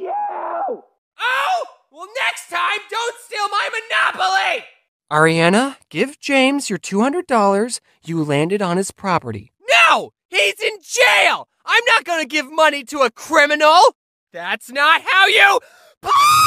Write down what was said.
you! Oh! Well, next time, don't steal my Monopoly! Ariana, give James your $200 you landed on his property. No! He's in jail! I'm not gonna give money to a criminal! That's not how you...